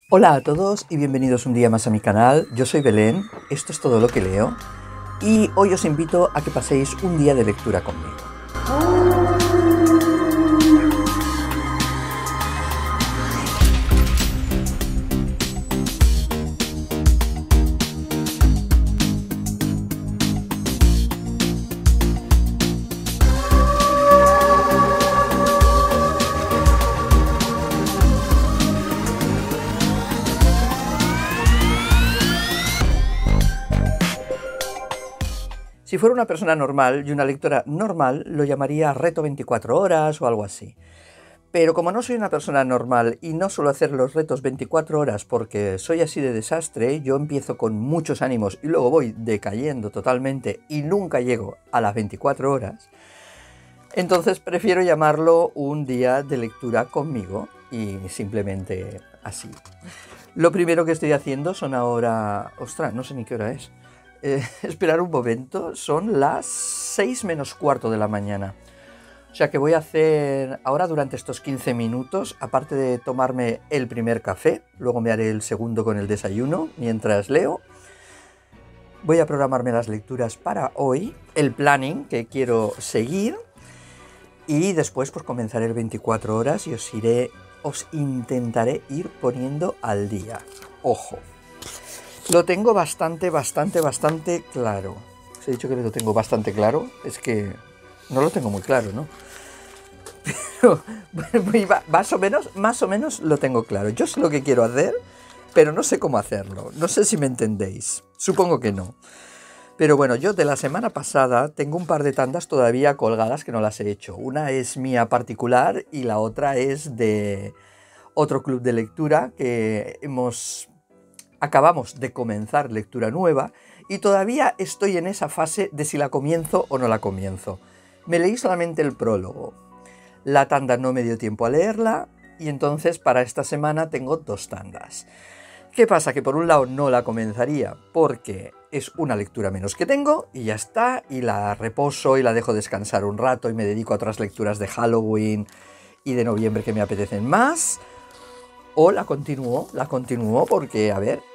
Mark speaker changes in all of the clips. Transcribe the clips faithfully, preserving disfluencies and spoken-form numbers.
Speaker 1: Hola a todos y bienvenidos un día más a mi canal. Yo soy Belén, esto es todo lo que leo y hoy os invito a que paséis un día de lectura conmigo. Si fuera una persona normal y una lectora normal, lo llamaría reto veinticuatro horas o algo así. Pero como no soy una persona normal y no suelo hacer los retos veinticuatro horas porque soy así de desastre, yo empiezo con muchos ánimos y luego voy decayendo totalmente y nunca llego a las veinticuatro horas, entonces prefiero llamarlo un día de lectura conmigo y simplemente así. Lo primero que estoy haciendo son ahora... ¡Ostras! No sé ni qué hora es. Eh, esperar un momento, son las seis menos cuarto de la mañana. O sea que voy a hacer ahora durante estos quince minutos, aparte de tomarme el primer café, luego me haré el segundo con el desayuno mientras leo. Voy a programarme las lecturas para hoy, el planning que quiero seguir y después pues comenzaré el veinticuatro horas y os iré, os intentaré ir poniendo al día. Ojo. Lo tengo bastante, bastante, bastante claro. Os he dicho que lo tengo bastante claro. Es que no lo tengo muy claro, ¿no? Pero bueno, más o menos, más o menos lo tengo claro. Yo sé lo que quiero hacer, pero no sé cómo hacerlo. No sé si me entendéis. Supongo que no. Pero bueno, yo de la semana pasada tengo un par de tandas todavía colgadas que no las he hecho. Una es mía particular y la otra es de otro club de lectura que hemos... Acabamos de comenzar lectura nueva y todavía estoy en esa fase de si la comienzo o no la comienzo. Me leí solamente el prólogo. La tanda no me dio tiempo a leerla y entonces para esta semana tengo dos tandas. ¿Qué pasa? Que por un lado no la comenzaría porque es una lectura menos que tengo y ya está, y la reposo y la dejo descansar un rato y me dedico a otras lecturas de Halloween y de noviembre que me apetecen más. O la continúo, la continúo porque, a ver,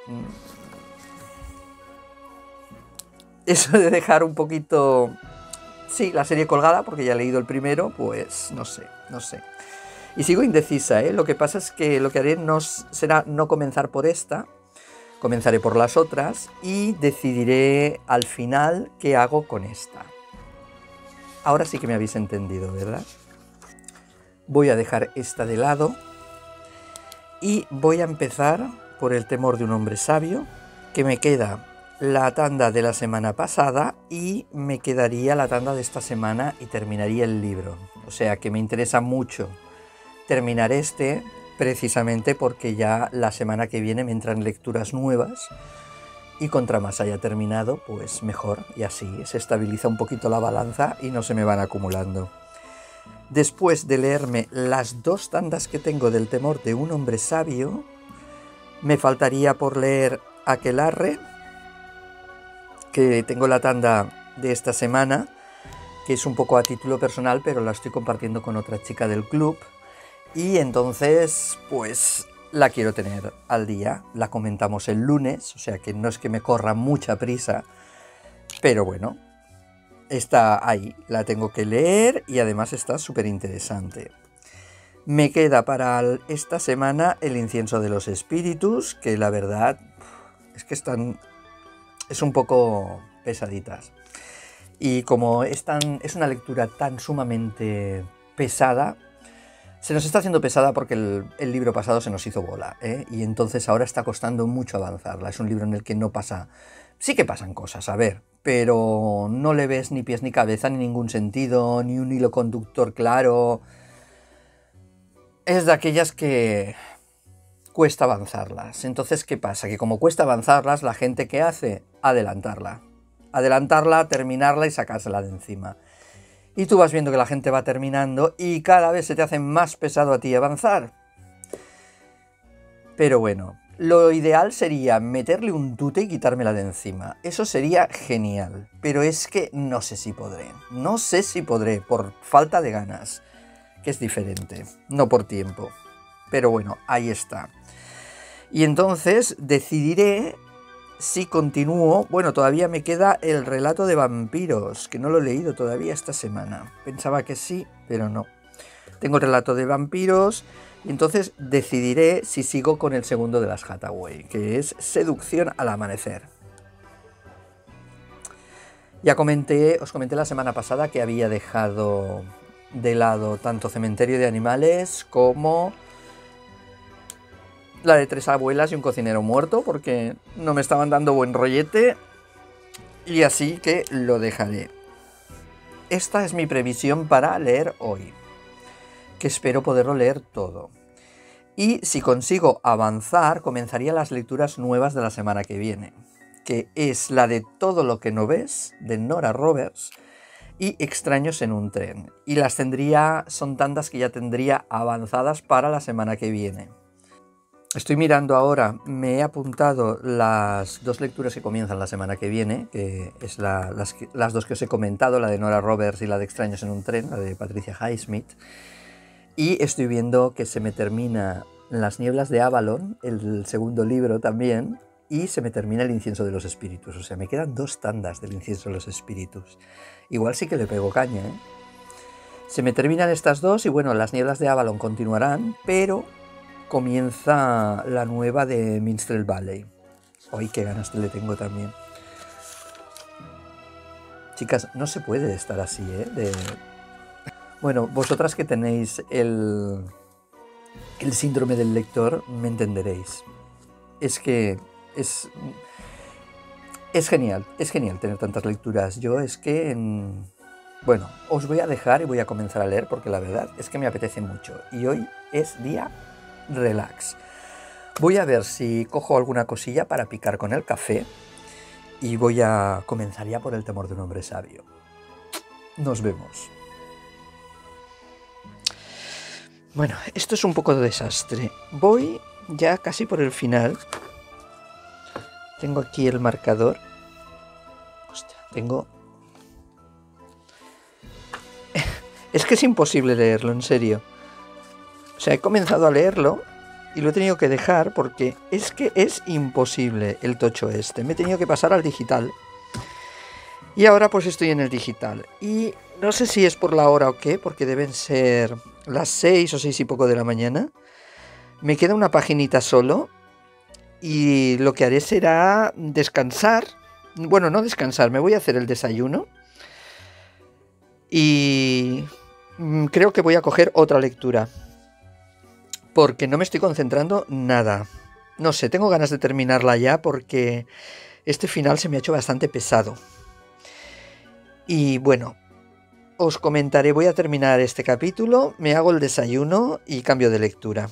Speaker 1: eso de dejar un poquito, sí, la serie colgada, porque ya he leído el primero, pues no sé, no sé. Y sigo indecisa, ¿eh? Lo que pasa es que lo que haré no será no comenzar por esta, comenzaré por las otras y decidiré al final qué hago con esta. Ahora sí que me habéis entendido, ¿verdad? Voy a dejar esta de lado. Y voy a empezar por El temor de un hombre sabio, que me queda la tanda de la semana pasada y me quedaría la tanda de esta semana y terminaría el libro. O sea que me interesa mucho terminar este, precisamente porque ya la semana que viene me entran lecturas nuevas y contra más haya terminado, pues mejor. Y así se estabiliza un poquito la balanza y no se me van acumulando. Después de leerme las dos tandas que tengo del temor de un hombre sabio, me faltaría por leer Aquelarre, que tengo la tanda de esta semana, que es un poco a título personal, pero la estoy compartiendo con otra chica del club, y entonces pues la quiero tener al día. La comentamos el lunes, o sea que no es que me corra mucha prisa, pero bueno, está ahí, la tengo que leer y además está súper interesante. Me queda para esta semana El incienso de los espíritus, que la verdad es que están, es un poco pesaditas. Y como es, tan, es una lectura tan sumamente pesada, se nos está haciendo pesada porque el, el libro pasado se nos hizo bola, ¿eh? Y entonces ahora está costando mucho avanzarla. Es un libro en el que no pasa... Sí que pasan cosas, a ver, pero no le ves ni pies ni cabeza, ni ningún sentido, ni un hilo conductor claro. Es de aquellas que cuesta avanzarlas. Entonces, ¿qué pasa? Que como cuesta avanzarlas, la gente ¿qué hace? Adelantarla. Adelantarla, terminarla y sacársela de encima. Y tú vas viendo que la gente va terminando y cada vez se te hace más pesado a ti avanzar. Pero bueno... Lo ideal sería meterle un tute y quitármela de encima. Eso sería genial. Pero es que no sé si podré. No sé si podré, por falta de ganas. Que es diferente. No por tiempo. Pero bueno, ahí está. Y entonces decidiré si continúo. Bueno, todavía me queda el relato de vampiros, que no lo he leído todavía esta semana. Pensaba que sí, pero no. Tengo el relato de vampiros y entonces decidiré si sigo con el segundo de las Hathaway, que es Seducción al amanecer. Ya comenté, os comenté la semana pasada que había dejado de lado tanto Cementerio de Animales como la de Tres abuelas y un cocinero muerto, porque no me estaban dando buen rollete, y así que lo dejaré. Esta es mi previsión para leer hoy, que espero poderlo leer todo. Y si consigo avanzar, comenzaría las lecturas nuevas de la semana que viene, que es la de Todo lo que no ves, de Nora Roberts, y Extraños en un tren. Y las tendría, son tantas que ya tendría avanzadas para la semana que viene. Estoy mirando ahora, me he apuntado las dos lecturas que comienzan la semana que viene, que es la, las, las dos que os he comentado, la de Nora Roberts y la de Extraños en un tren, la de Patricia Highsmith. Y estoy viendo que se me termina Las nieblas de Avalon, el segundo libro también, y se me termina El incienso de los espíritus. O sea, me quedan dos tandas del incienso de los espíritus. Igual sí que le pego caña, ¿eh? Se me terminan estas dos y bueno, Las nieblas de Avalon continuarán, pero comienza la nueva de Minstrel Valley. ¡Ay, qué ganas le tengo también! Chicas, no se puede estar así, ¿eh? De... Bueno, vosotras que tenéis el, el síndrome del lector, me entenderéis. Es que es, es genial, es genial tener tantas lecturas. Yo es que, en... bueno, os voy a dejar y voy a comenzar a leer porque la verdad es que me apetece mucho. Y hoy es día relax. Voy a ver si cojo alguna cosilla para picar con el café y voy a comenzar ya por El temor de un hombre sabio. Nos vemos. Bueno, esto es un poco de desastre. Voy ya casi por el final. Tengo aquí el marcador. Hostia, tengo... Es que es imposible leerlo, en serio. O sea, he comenzado a leerlo y lo he tenido que dejar porque es que es imposible el tocho este. Me he tenido que pasar al digital. Y ahora pues estoy en el digital. Y no sé si es por la hora o qué, porque deben ser las seis o seis y poco de la mañana. Me queda una paginita solo. Y lo que haré será descansar. Bueno, no descansar, me voy a hacer el desayuno. Y creo que voy a coger otra lectura. Porque no me estoy concentrando nada. No sé, tengo ganas de terminarla ya porque este final se me ha hecho bastante pesado. Y bueno, os comentaré, voy a terminar este capítulo, me hago el desayuno y cambio de lectura.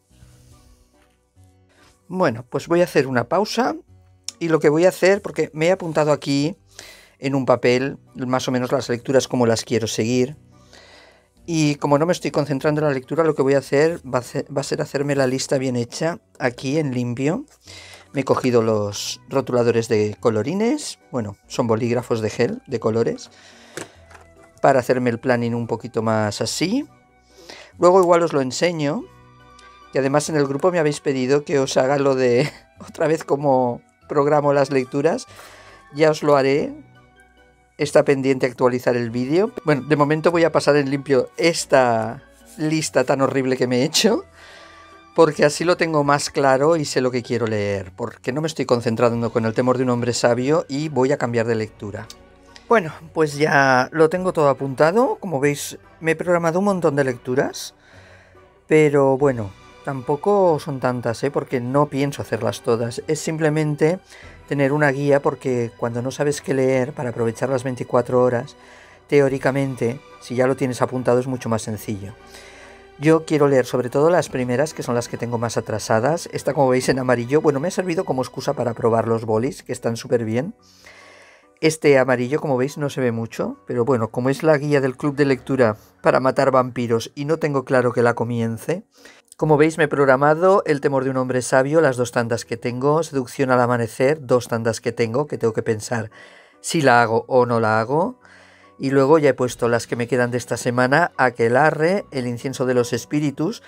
Speaker 1: Bueno, pues voy a hacer una pausa y lo que voy a hacer, porque me he apuntado aquí en un papel más o menos las lecturas como las quiero seguir. Y como no me estoy concentrando en la lectura, lo que voy a hacer va a, ser, va a ser hacerme la lista bien hecha aquí en limpio. Me he cogido los rotuladores de colorines, bueno, son bolígrafos de gel de colores, para hacerme el planning un poquito más así. Luego igual os lo enseño, y además en el grupo me habéis pedido que os haga lo de otra vez como programo las lecturas. Ya os lo haré. Está pendiente actualizar el vídeo. Bueno, de momento voy a pasar en limpio esta lista tan horrible que me he hecho, porque así lo tengo más claro y sé lo que quiero leer, porque no me estoy concentrando con El temor de un hombre sabio y voy a cambiar de lectura. Bueno, pues ya lo tengo todo apuntado. Como veis, me he programado un montón de lecturas, pero bueno, tampoco son tantas, ¿eh? Porque no pienso hacerlas todas. Es simplemente tener una guía, porque cuando no sabes qué leer para aprovechar las veinticuatro horas, teóricamente, si ya lo tienes apuntado, es mucho más sencillo. Yo quiero leer sobre todo las primeras, que son las que tengo más atrasadas. Esta, como veis, en amarillo, bueno, me ha servido como excusa para probar los bolis, que están súper bien. Este amarillo, como veis, no se ve mucho, pero bueno, como es la guía del club de lectura para matar vampiros y no tengo claro que la comience, como veis me he programado El temor de un hombre sabio, las dos tandas que tengo, Seducción al amanecer, dos tandas que tengo, que tengo que pensar si la hago o no la hago, y luego ya he puesto las que me quedan de esta semana, Aquelarre, El incienso de los espíritus,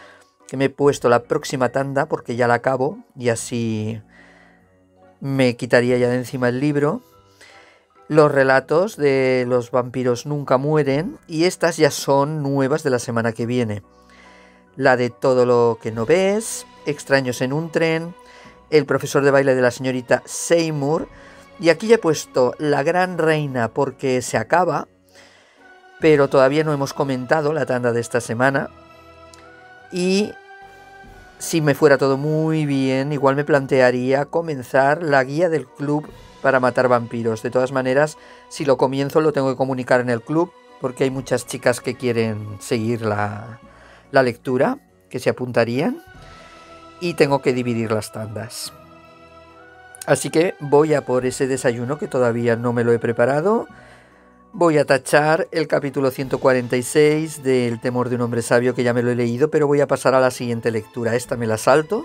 Speaker 1: que me he puesto la próxima tanda porque ya la acabo y así me quitaría ya de encima el libro. Los relatos de Los vampiros nunca mueren, y estas ya son nuevas de la semana que viene. La de Todo lo que no ves, Extraños en un tren, El profesor de baile de la señorita Seymour, y aquí ya he puesto La gran reina porque se acaba, pero todavía no hemos comentado la tanda de esta semana. Y si me fuera todo muy bien, igual me plantearía comenzar la guía del club para matar vampiros. De todas maneras, si lo comienzo lo tengo que comunicar en el club, porque hay muchas chicas que quieren seguir la, la lectura, que se apuntarían, y tengo que dividir las tandas. Así que voy a por ese desayuno que todavía no me lo he preparado. Voy a tachar el capítulo ciento cuarenta y seis del Temor de un hombre sabio, que ya me lo he leído, pero voy a pasar a la siguiente lectura. Esta me la salto.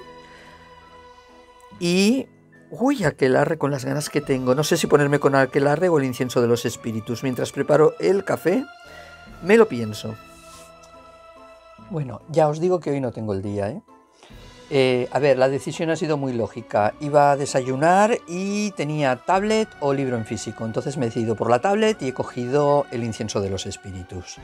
Speaker 1: Y... uy, aquelarre, con las ganas que tengo. No sé si ponerme con aquelarre o el incienso de los espíritus. Mientras preparo el café, me lo pienso. Bueno, ya os digo que hoy no tengo el día, ¿eh? Eh, a ver, la decisión ha sido muy lógica. Iba a desayunar y tenía tablet o libro en físico. Entonces me he decidido por la tablet y he cogido el incienso de los espíritus.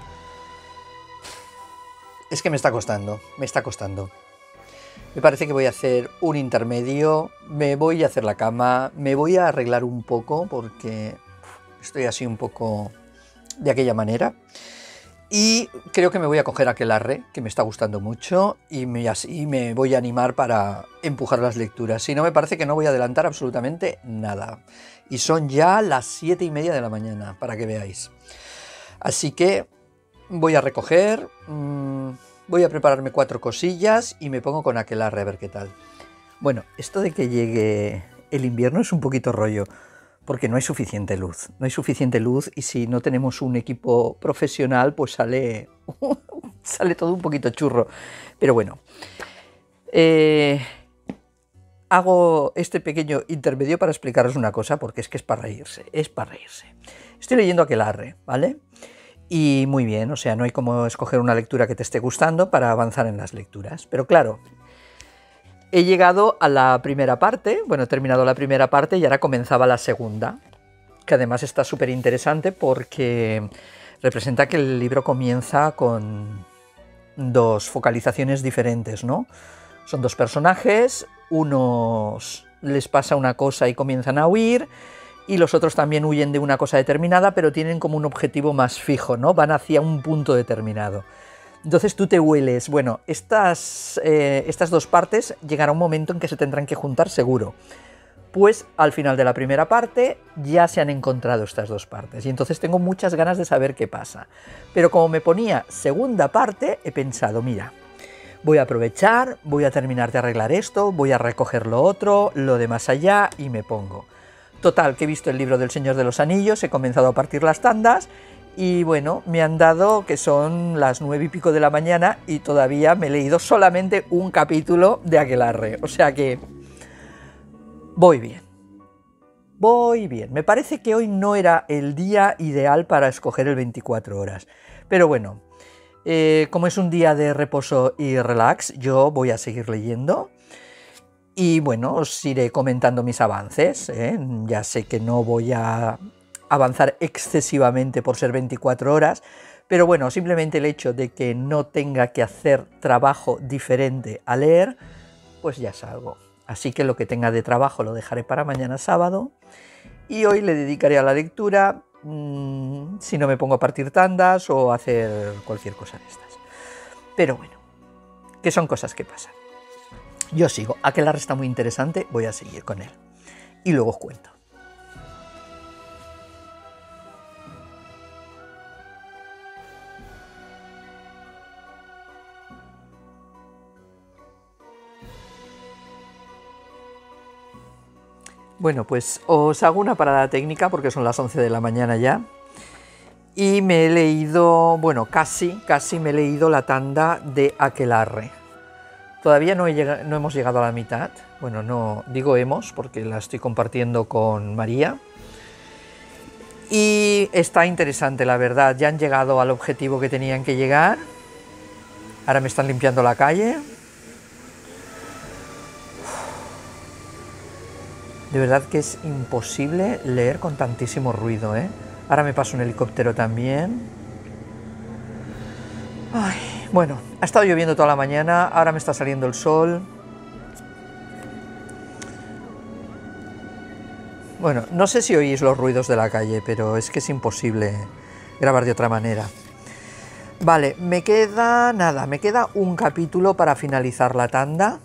Speaker 1: Es que me está costando, me está costando. Me parece que voy a hacer un intermedio, me voy a hacer la cama, me voy a arreglar un poco porque estoy así un poco de aquella manera. Y creo que me voy a coger aquelarre, que me está gustando mucho, y me, así me voy a animar para empujar las lecturas. Si no, me parece que no voy a adelantar absolutamente nada. Y son ya las siete y media de la mañana, para que veáis. Así que voy a recoger, mmm, voy a prepararme cuatro cosillas y me pongo con aquelarre a ver qué tal. Bueno, esto de que llegue el invierno es un poquito rollo, porque no hay suficiente luz, no hay suficiente luz, y si no tenemos un equipo profesional, pues sale, sale todo un poquito churro. Pero bueno, eh, hago este pequeño intermedio para explicaros una cosa, porque es que es para reírse, es para reírse. Estoy leyendo aquelarre, ¿vale? Y muy bien, o sea, no hay como escoger una lectura que te esté gustando para avanzar en las lecturas. Pero claro, he llegado a la primera parte, bueno, he terminado la primera parte y ahora comenzaba la segunda, que además está súper interesante porque representa que el libro comienza con dos focalizaciones diferentes, ¿no? Son dos personajes, unos les pasa una cosa y comienzan a huir, y los otros también huyen de una cosa determinada, pero tienen como un objetivo más fijo, ¿no? Van hacia un punto determinado. Entonces tú te hueles, bueno, estas, eh, estas dos partes llegará un momento en que se tendrán que juntar seguro. Pues al final de la primera parte ya se han encontrado estas dos partes, y entonces tengo muchas ganas de saber qué pasa. Pero como me ponía segunda parte, he pensado, mira, voy a aprovechar, voy a terminar de arreglar esto, voy a recoger lo otro, lo de más allá, y me pongo. Total, que he visto el libro del Señor de los Anillos, he comenzado a partir las tandas, y bueno, me han dado que son las nueve y pico de la mañana y todavía me he leído solamente un capítulo de aquelarre. O sea que voy bien, voy bien. Me parece que hoy no era el día ideal para escoger el veinticuatro horas. Pero bueno, eh, como es un día de reposo y relax, yo voy a seguir leyendo. Y bueno, os iré comentando mis avances, ¿eh? Ya sé que no voy a avanzar excesivamente por ser veinticuatro horas, pero bueno, simplemente el hecho de que no tenga que hacer trabajo diferente a leer, pues ya es algo. Así que lo que tenga de trabajo lo dejaré para mañana sábado, y hoy le dedicaré a la lectura, mmm, si no me pongo a partir tandas o a hacer cualquier cosa de estas. Pero bueno, que son cosas que pasan. Yo sigo, aquelarre está muy interesante, voy a seguir con él. Y luego os cuento. Bueno, pues os hago una parada técnica porque son las once de la mañana ya. Y me he leído, bueno, casi, casi me he leído la tanda de aquelarre. Todavía no, he llegado, no hemos llegado a la mitad. Bueno, no digo hemos porque la estoy compartiendo con María. Y está interesante, la verdad. Ya han llegado al objetivo que tenían que llegar. Ahora me están limpiando la calle. De verdad que es imposible leer con tantísimo ruido, ¿eh? Ahora me pasa un helicóptero también. Ay, bueno, ha estado lloviendo toda la mañana, ahora me está saliendo el sol. Bueno, no sé si oís los ruidos de la calle, pero es que es imposible grabar de otra manera. Vale, me queda nada, me queda un capítulo para finalizar la tanda.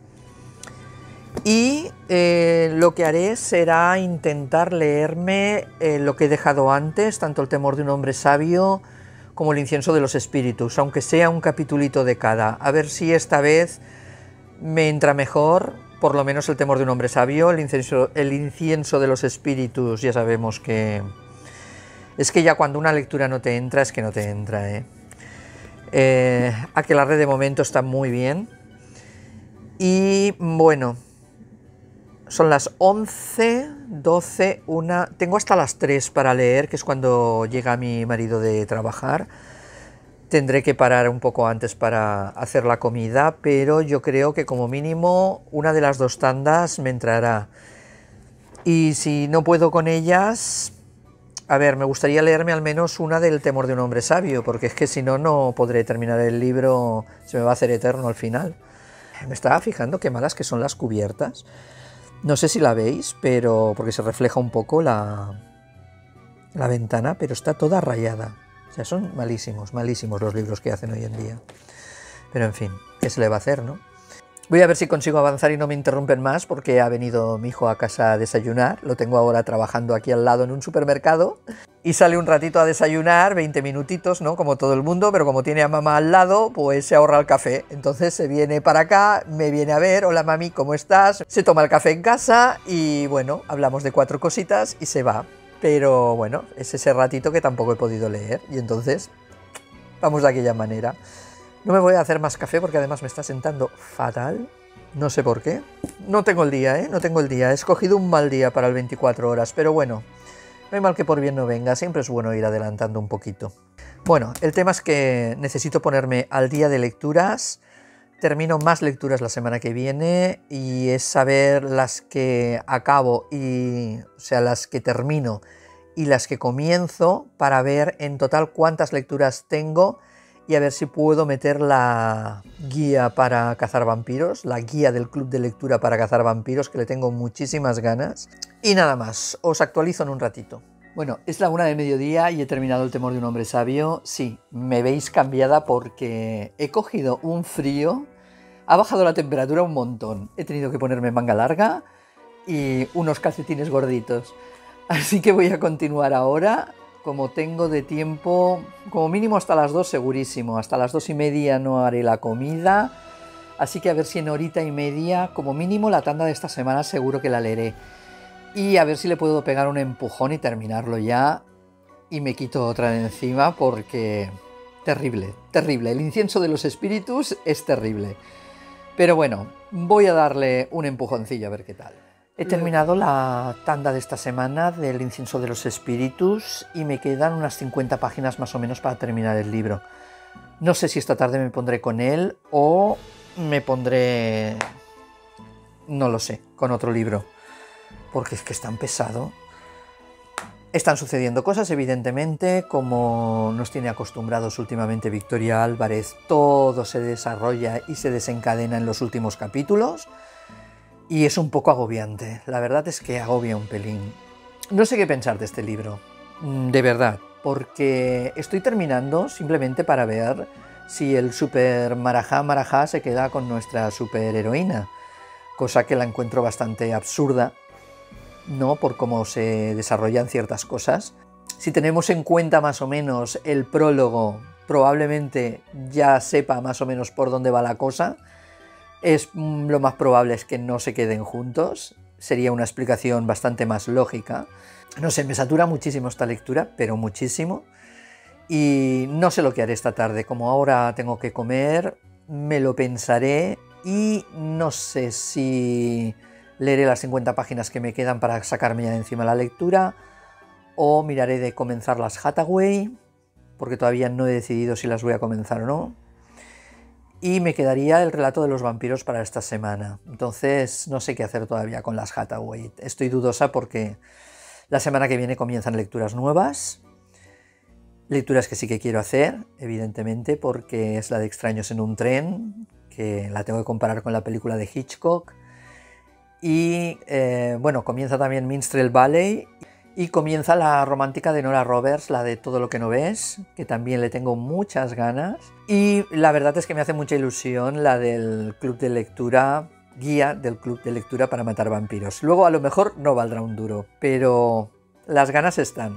Speaker 1: Y eh, lo que haré será intentar leerme eh, lo que he dejado antes, tanto El temor de un hombre sabio como El incienso de los espíritus, aunque sea un capitulito de cada. A ver si esta vez me entra mejor, por lo menos El temor de un hombre sabio. El incienso, el incienso de los espíritus, ya sabemos que... Es que ya cuando una lectura no te entra, es que no te entra, ¿eh? Eh, Aquelarre de momento está muy bien. Y bueno... Son las once, doce, una... Tengo hasta las tres para leer, que es cuando llega mi marido de trabajar. Tendré que parar un poco antes para hacer la comida, pero yo creo que como mínimo una de las dos tandas me entrará. Y si no puedo con ellas... A ver, me gustaría leerme al menos una del temor de un hombre sabio, porque es que si no, no podré terminar el libro, se me va a hacer eterno al final. Me estaba fijando qué malas que son las cubiertas. No sé si la veis, pero porque se refleja un poco la, la ventana, pero está toda rayada. O sea, son malísimos, malísimos los libros que hacen hoy en día. Pero en fin, ¿qué se le va a hacer, no? Voy a ver si consigo avanzar y no me interrumpen más, porque ha venido mi hijo a casa a desayunar. Lo tengo ahora trabajando aquí al lado en un supermercado. Y sale un ratito a desayunar, veinte minutitos, ¿no? Como todo el mundo, pero como tiene a mamá al lado, pues se ahorra el café. Entonces se viene para acá, me viene a ver, hola mami, ¿cómo estás? Se toma el café en casa y bueno, hablamos de cuatro cositas y se va. Pero bueno, es ese ratito que tampoco he podido leer y entonces vamos de aquella manera. No me voy a hacer más café porque además me está sentando fatal, no sé por qué. No tengo el día, ¿eh? No tengo el día, he escogido un mal día para el veinticuatro horas, pero bueno. No hay mal que por bien no venga, siempre es bueno ir adelantando un poquito. Bueno, el tema es que necesito ponerme al día de lecturas, termino más lecturas la semana que viene y es saber las que acabo, y, o sea, las que termino y las que comienzo para ver en total cuántas lecturas tengo y a ver si puedo meter la guía para cazar vampiros, la guía del club de lectura para cazar vampiros, que le tengo muchísimas ganas. Y nada más, os actualizo en un ratito. Bueno, es la una de mediodía y he terminado El temor de un hombre sabio. Sí, me veis cambiada porque he cogido un frío, ha bajado la temperatura un montón. He tenido que ponerme manga larga y unos calcetines gorditos. Así que voy a continuar ahora. Como tengo de tiempo, como mínimo hasta las dos segurísimo, hasta las dos y media no haré la comida, así que a ver si en horita y media, como mínimo la tanda de esta semana seguro que la leeré. Y a ver si le puedo pegar un empujón y terminarlo ya, y me quito otra de encima porque... terrible, terrible, el incienso de los espíritus es terrible. Pero bueno, voy a darle un empujoncillo a ver qué tal. He terminado la tanda de esta semana del incienso de los espíritus y me quedan unas cincuenta páginas más o menos para terminar el libro. No sé si esta tarde me pondré con él o me pondré, no lo sé, con otro libro, porque es que es tan pesado. Están sucediendo cosas, evidentemente, como nos tiene acostumbrados últimamente Victoria Álvarez, todo se desarrolla y se desencadena en los últimos capítulos. Y es un poco agobiante, la verdad es que agobia un pelín. No sé qué pensar de este libro, de verdad, porque estoy terminando simplemente para ver si el super marajá marajá se queda con nuestra superheroína, cosa que la encuentro bastante absurda, ¿no? Por cómo se desarrollan ciertas cosas. Si tenemos en cuenta más o menos el prólogo, probablemente ya sepa más o menos por dónde va la cosa. Es, lo más probable es que no se queden juntos, sería una explicación bastante más lógica. No sé, me satura muchísimo esta lectura, pero muchísimo. Y no sé lo que haré esta tarde, como ahora tengo que comer, me lo pensaré y no sé si leeré las cincuenta páginas que me quedan para sacarme ya de encima la lectura o miraré de comenzar las Hathaway, porque todavía no he decidido si las voy a comenzar o no. y me quedaría el relato de los vampiros para esta semana. Entonces no sé qué hacer todavía con las Hathaway. Estoy dudosa porque la semana que viene comienzan lecturas nuevas. Lecturas que sí que quiero hacer, evidentemente, porque es la de Extraños en un tren, que la tengo que comparar con la película de Hitchcock. Y eh, bueno, comienza también Minstrel Valley y comienza la romántica de Nora Roberts, la de Todo lo que no ves, que también le tengo muchas ganas. Y la verdad es que me hace mucha ilusión la del club de lectura, guía del club de lectura para matar vampiros. Luego a lo mejor no valdrá un duro, pero las ganas están.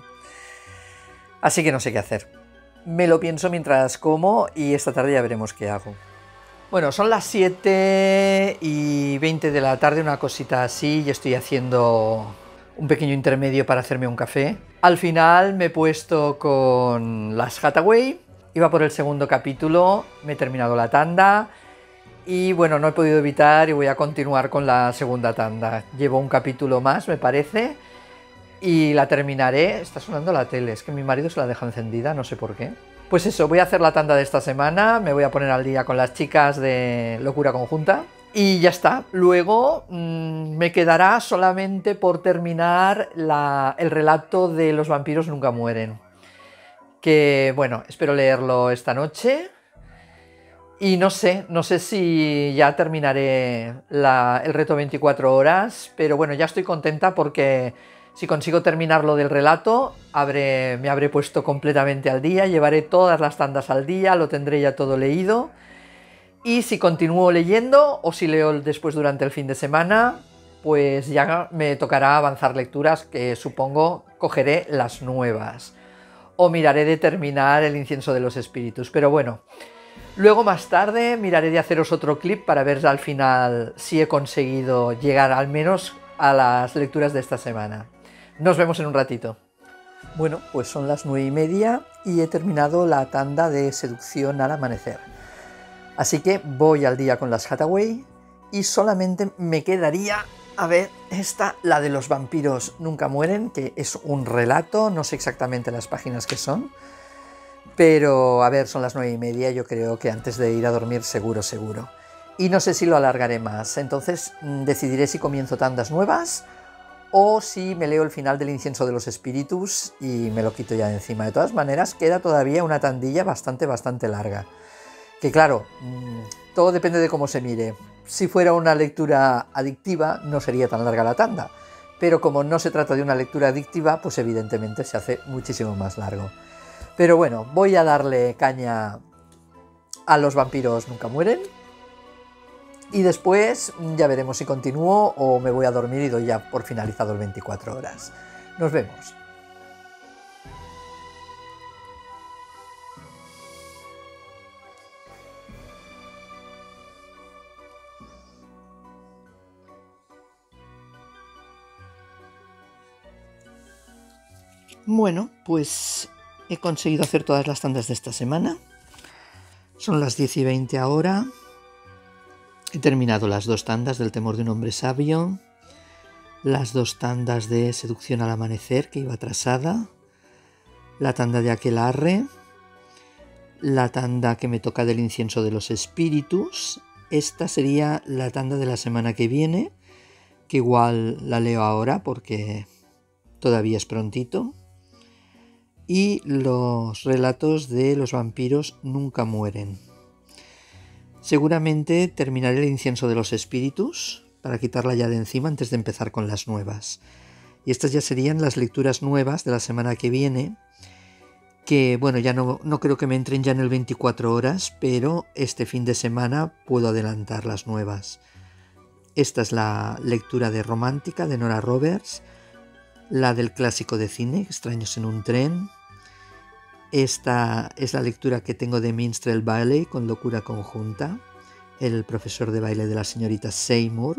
Speaker 1: Así que no sé qué hacer. Me lo pienso mientras como y esta tarde ya veremos qué hago. Bueno, son las siete y veinte de la tarde, una cosita así, y estoy haciendo un pequeño intermedio para hacerme un café. Al final me he puesto con las Hathaway, iba por el segundo capítulo, me he terminado la tanda y bueno, no he podido evitar y voy a continuar con la segunda tanda. Llevo un capítulo más, me parece, y la terminaré. Está sonando la tele, es que mi marido se la deja encendida, no sé por qué. Pues eso, voy a hacer la tanda de esta semana, me voy a poner al día con las chicas de Locura Conjunta y ya está. Luego mmm, me quedará solamente por terminar la, el relato de Los vampiros nunca mueren, que bueno, espero leerlo esta noche y no sé, no sé si ya terminaré la, el reto veinticuatro horas, pero bueno, ya estoy contenta porque si consigo terminar lo del relato, habré, me habré puesto completamente al día, llevaré todas las tandas al día, lo tendré ya todo leído. Y si continúo leyendo, o si leo después durante el fin de semana, pues ya me tocará avanzar lecturas, que supongo cogeré las nuevas. O miraré de terminar El incienso de los espíritus, pero bueno. Luego más tarde miraré de haceros otro clip para ver al final si he conseguido llegar al menos a las lecturas de esta semana. Nos vemos en un ratito. Bueno, pues son las nueve y media y he terminado la tanda de Seducción al amanecer. Así que voy al día con las Hathaway y solamente me quedaría, a ver, esta, la de Los vampiros nunca mueren, que es un relato, no sé exactamente las páginas que son, pero a ver, son las nueve y media, yo creo que antes de ir a dormir seguro, seguro. Y no sé si lo alargaré más, entonces decidiré si comienzo tandas nuevas o si me leo el final del Incienso de los Espíritus y me lo quito ya de encima. De todas maneras, queda todavía una tandilla bastante, bastante larga. Que claro, todo depende de cómo se mire. Si fuera una lectura adictiva, no sería tan larga la tanda. Pero como no se trata de una lectura adictiva, pues evidentemente se hace muchísimo más largo. Pero bueno, voy a darle caña a Los vampiros nunca mueren. Y después ya veremos si continúo o me voy a dormir y doy ya por finalizado el veinticuatro horas. Nos vemos. Bueno, pues he conseguido hacer todas las tandas de esta semana. Son las diez y veinte ahora. He terminado las dos tandas del Temor de un hombre sabio, las dos tandas de Seducción al amanecer, que iba atrasada, la tanda de Aquelarre, la tanda que me toca del Incienso de los Espíritus. Esta sería la tanda de la semana que viene, que igual la leo ahora porque todavía es prontito. Y los relatos de Los vampiros nunca mueren. Seguramente terminaré el Incienso de los Espíritus para quitarla ya de encima antes de empezar con las nuevas. Y estas ya serían las lecturas nuevas de la semana que viene, que bueno, ya no, no creo que me entren ya en el veinticuatro horas, pero este fin de semana puedo adelantar las nuevas. Esta es la lectura de Romántica de Nora Roberts, la del clásico de cine, Extraños en un tren. Esta es la lectura que tengo de Minstrel Valley con Locura Conjunta, el profesor de baile de la señorita Seymour.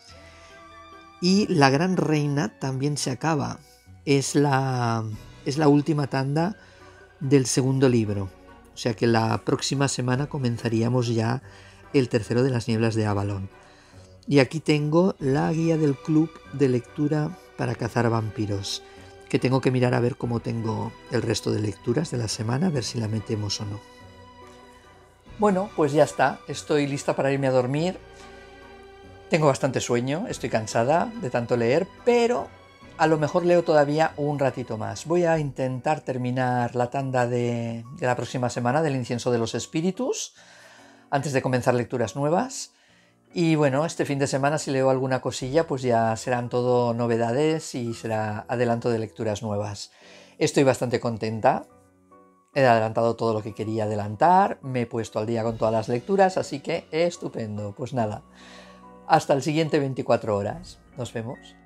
Speaker 1: Y La Gran Reina también se acaba. Es la, es la última tanda del segundo libro. O sea que la próxima semana comenzaríamos ya el tercero de las nieblas de Avalon. Y aquí tengo la guía del club de lectura para cazar vampiros, que tengo que mirar a ver cómo tengo el resto de lecturas de la semana, a ver si la metemos o no. Bueno, pues ya está, estoy lista para irme a dormir. Tengo bastante sueño, estoy cansada de tanto leer, pero a lo mejor leo todavía un ratito más. Voy a intentar terminar la tanda de, de la próxima semana del Incienso de los Espíritus, antes de comenzar lecturas nuevas. Y bueno, este fin de semana si leo alguna cosilla, pues ya serán todo novedades y será adelanto de lecturas nuevas. Estoy bastante contenta. He adelantado todo lo que quería adelantar, me he puesto al día con todas las lecturas, así que estupendo. Pues nada, hasta el siguiente veinticuatro horas. Nos vemos.